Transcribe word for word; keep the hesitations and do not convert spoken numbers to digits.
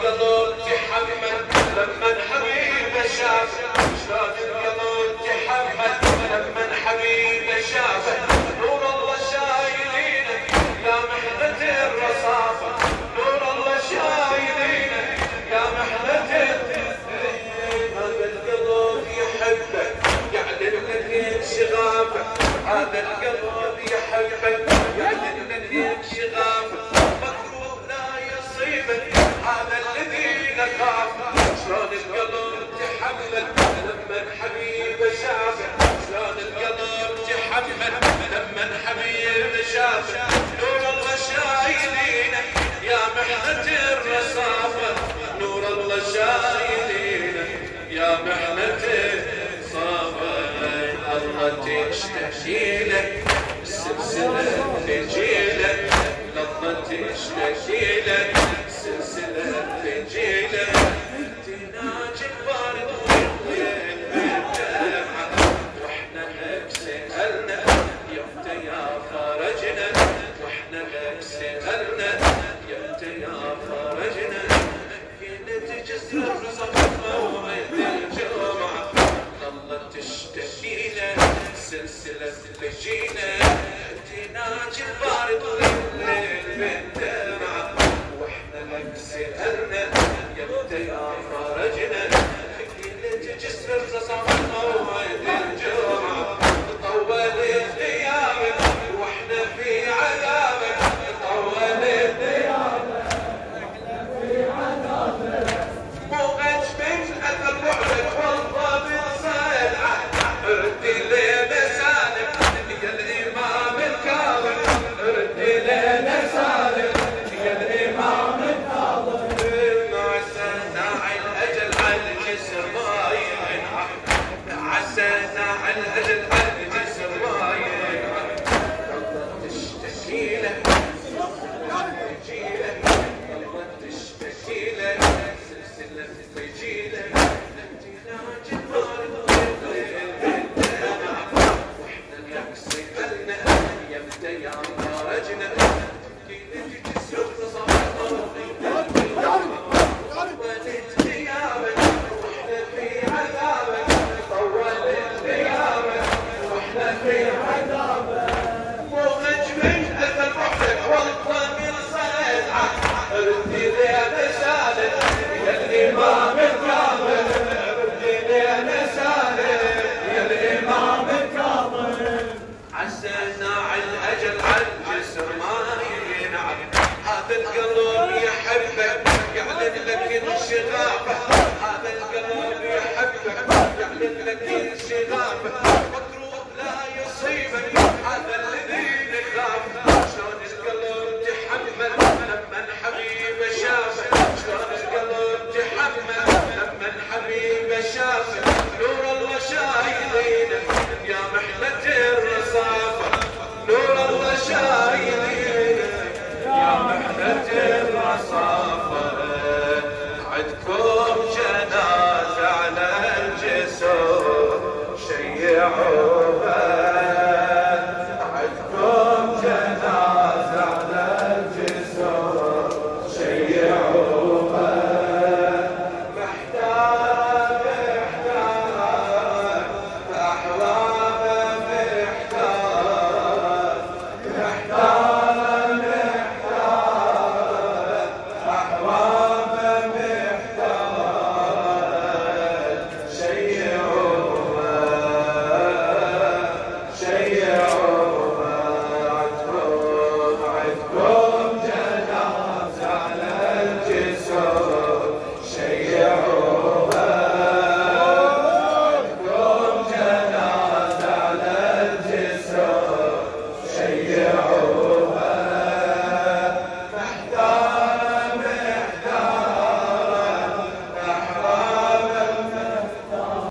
القلب تحمل لما حبيبه شافه، شلون القلب تحمل لما حبيبه شافه. نور الله شايلينه يا محنة الرصافة، نور الله شايلينه يا محنة هذا القلب يحبك يعلن لك شغافه، هذا القلب يحبك يعلن لك شغافه. مكروه لا يصيبك هذا الذي نخافه، شلون القلب تحمل لما حبيبه شافه، شلون القلب تحمل لما حبيبه شافه. نور الله شايلينه يا محنة الرصافة، نور الله شايلينه يا محنة الرصافة. الله تشتكي لك السلسلة تجيلك، الله تشتكي لك السلسلة تجيلك. تناج البارد والليل بالدمعة واحنا لك سألنا يمت يا فرجنا، واحنا لك سألنا يمت يا فرجنا. كنت جسر الرصفة وعيد الجمعة، الله تشتكي لك سلسلة تجينا. تناج البارد والليل بالدمعة واحنا لك سألنا يمت يا فرجنا. كنت جسر الرصفة وعيد الجمعة،